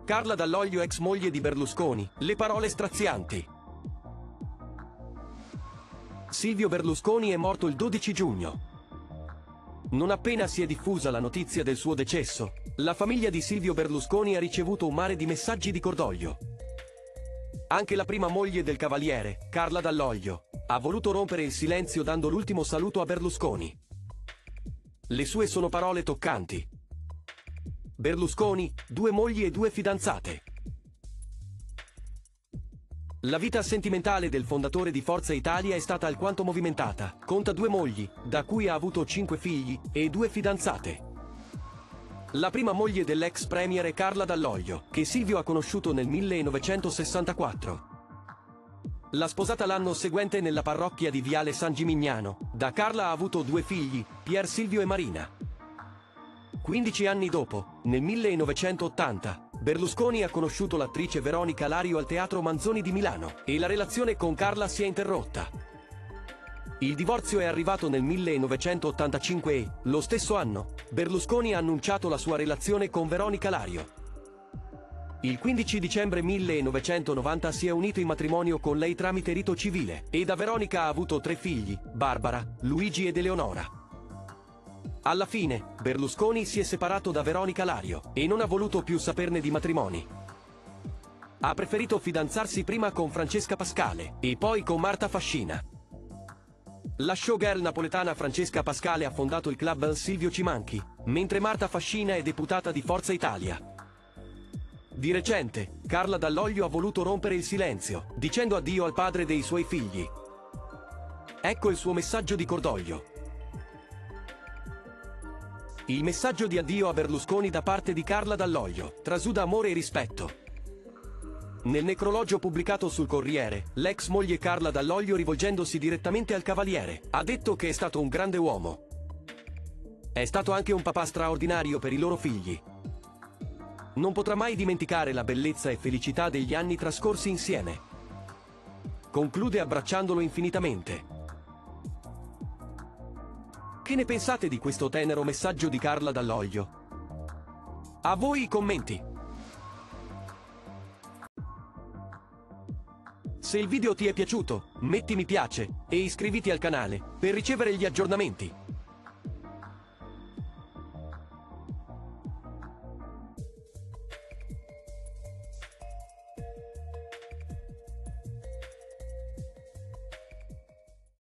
Carla Dall'Oglio, ex moglie di Berlusconi, le parole strazianti. Silvio Berlusconi è morto il 12 giugno. Non appena si è diffusa la notizia del suo decesso, la famiglia di Silvio Berlusconi ha ricevuto un mare di messaggi di cordoglio. Anche la prima moglie del cavaliere, Carla Dall'Oglio, ha voluto rompere il silenzio dando l'ultimo saluto a Berlusconi. Le sue sono parole toccanti. Berlusconi, 2 mogli e 2 fidanzate. La vita sentimentale del fondatore di Forza Italia è stata alquanto movimentata. Conta 2 mogli, da cui ha avuto 5 figli, e 2 fidanzate. La prima moglie dell'ex premier è Carla Dall'Oglio, che Silvio ha conosciuto nel 1964. L'ha sposata l'anno seguente nella parrocchia di Viale San Gimignano. Da Carla ha avuto 2 figli, Pier Silvio e Marina. 15 anni dopo, nel 1980, Berlusconi ha conosciuto l'attrice Veronica Lario al Teatro Manzoni di Milano, e la relazione con Carla si è interrotta. Il divorzio è arrivato nel 1985 e, lo stesso anno, Berlusconi ha annunciato la sua relazione con Veronica Lario. Il 15 dicembre 1990 si è unito in matrimonio con lei tramite rito civile, e da Veronica ha avuto 3 figli, Barbara, Luigi ed Eleonora. Alla fine, Berlusconi si è separato da Veronica Lario, e non ha voluto più saperne di matrimoni. Ha preferito fidanzarsi prima con Francesca Pascale, e poi con Marta Fascina. La showgirl napoletana Francesca Pascale ha fondato il club Silvio Cimanchi, mentre Marta Fascina è deputata di Forza Italia. Di recente, Carla Dall'Oglio ha voluto rompere il silenzio, dicendo addio al padre dei suoi figli. Ecco il suo messaggio di cordoglio. Il messaggio di addio a Berlusconi da parte di Carla Dall'Oglio trasuda amore e rispetto. Nel necrologio pubblicato sul Corriere, l'ex moglie Carla Dall'Oglio, rivolgendosi direttamente al cavaliere, ha detto che è stato un grande uomo. È stato anche un papà straordinario per i loro figli. Non potrà mai dimenticare la bellezza e felicità degli anni trascorsi insieme. Conclude abbracciandolo infinitamente. Che ne pensate di questo tenero messaggio di Carla Dall'Oglio? A voi i commenti! Se il video ti è piaciuto, metti mi piace e iscriviti al canale per ricevere gli aggiornamenti.